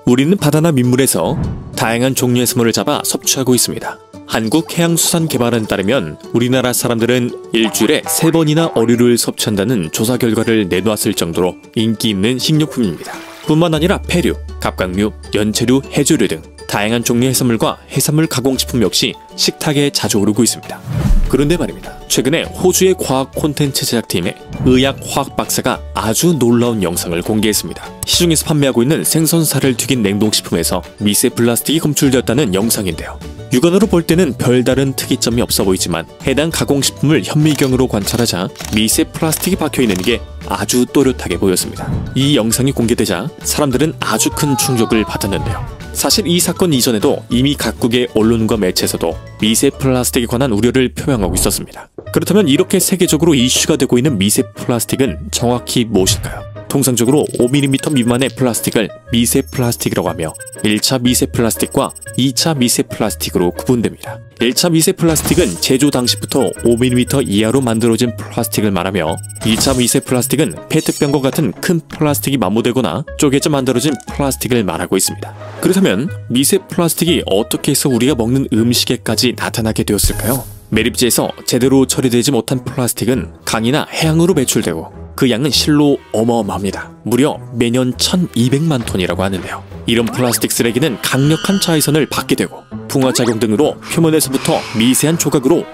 우리는 바다나 민물에서 다양한 종류의 생물을 잡아 섭취하고 있습니다. 한국해양수산개발원에 따르면 우리나라 사람들은 일주일에 3번이나 어류를 섭취한다는 조사 결과를 내놓았을 정도로 인기 있는 식료품입니다. 뿐만 아니라 폐류, 갑각류, 연체류, 해조류 등 다양한 종류의 해산물과 해산물 가공식품 역시 식탁에 자주 오르고 있습니다. 그런데 말입니다. 최근에 호주의 과학 콘텐츠 제작팀의 의학화학 박사가 아주 놀라운 영상을 공개했습니다. 시중에서 판매하고 있는 생선살을 튀긴 냉동식품에서 미세 플라스틱이 검출되었다는 영상인데요. 육안으로 볼 때는 별다른 특이점이 없어 보이지만 해당 가공식품을 현미경으로 관찰하자 미세 플라스틱이 박혀있는 게 아주 또렷하게 보였습니다. 이 영상이 공개되자 사람들은 아주 큰 충격을 받았는데요. 사실 이 사건 이전에도 이미 각국의 언론과 매체에서도 미세 플라스틱에 관한 우려를 표명하고 있었습니다. 그렇다면 이렇게 세계적으로 이슈가 되고 있는 미세 플라스틱은 정확히 무엇일까요? 통상적으로 5mm 미만의 플라스틱을 미세 플라스틱이라고 하며 1차 미세 플라스틱과 2차 미세 플라스틱으로 구분됩니다. 1차 미세 플라스틱은 제조 당시부터 5mm 이하로 만들어진 플라스틱을 말하며 2차 미세 플라스틱은 페트병과 같은 큰 플라스틱이 마모되거나 쪼개져 만들어진 플라스틱을 말하고 있습니다. 그렇다면 미세 플라스틱이 어떻게 해서 우리가 먹는 음식에까지 나타나게 되었을까요? 매립지에서 제대로 처리되지 못한 플라스틱은 강이나 해양으로 배출되고 그 양은 실로 어마어마합니다. 무려 매년 1200만 톤이라고 하는데요. 이런 플라스틱 쓰레기는 강력한 자외선을 받게 되고 풍화작용 등으로 표면에서부터 미세한 조각으로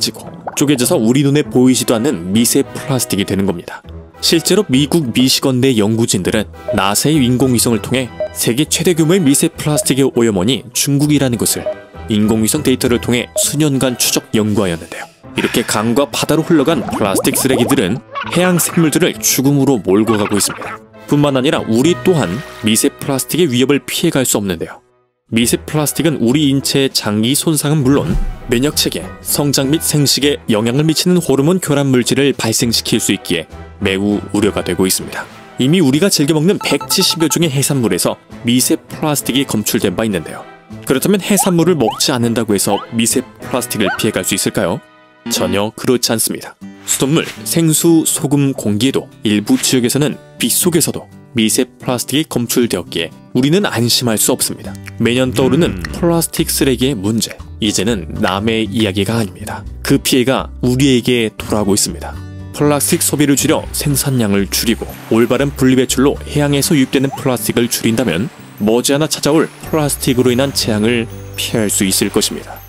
쪼개져서 우리 눈에 보이지도 않는 미세 플라스틱이 되는 겁니다. 실제로 미국 미시건대 연구진들은 나사의 인공위성을 통해 세계 최대 규모의 미세 플라스틱의 오염원이 중국이라는 것을 인공위성 데이터를 통해 수년간 추적 연구하였는데요. 이렇게 강과 바다로 흘러간 플라스틱 쓰레기들은 해양 생물들을 죽음으로 몰고 가고 있습니다. 뿐만 아니라 우리 또한 미세 플라스틱의 위협을 피해갈 수 없는데요. 미세 플라스틱은 우리 인체의 장기 손상은 물론 면역체계, 성장 및 생식에 영향을 미치는 호르몬 교란 물질을 발생시킬 수 있기에 매우 우려가 되고 있습니다. 이미 우리가 즐겨 먹는 170여 종의 해산물에서 미세 플라스틱이 검출된 바 있는데요. 그렇다면 해산물을 먹지 않는다고 해서 미세 플라스틱을 피해갈 수 있을까요? 전혀 그렇지 않습니다. 수돗물, 생수, 소금, 공기에도 일부 지역에서는 빗속에서도 미세 플라스틱이 검출되었기에 우리는 안심할 수 없습니다. 매년 떠오르는 플라스틱 쓰레기의 문제, 이제는 남의 이야기가 아닙니다. 그 피해가 우리에게 돌아오고 있습니다. 플라스틱 소비를 줄여 생산량을 줄이고 올바른 분리배출로 해양에서 유입되는 플라스틱을 줄인다면 머지않아 찾아올 플라스틱으로 인한 재앙을 피할 수 있을 것입니다.